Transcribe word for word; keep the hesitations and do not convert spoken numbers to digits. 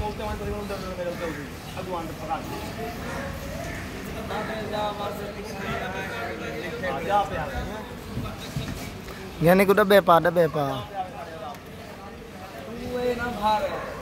बोलते हैं तो उधर उधर चलते हो भगवान तो पकड़ जा पे आते हैं यानी को डब्बे पा डब्बे पा तू ये ना भाग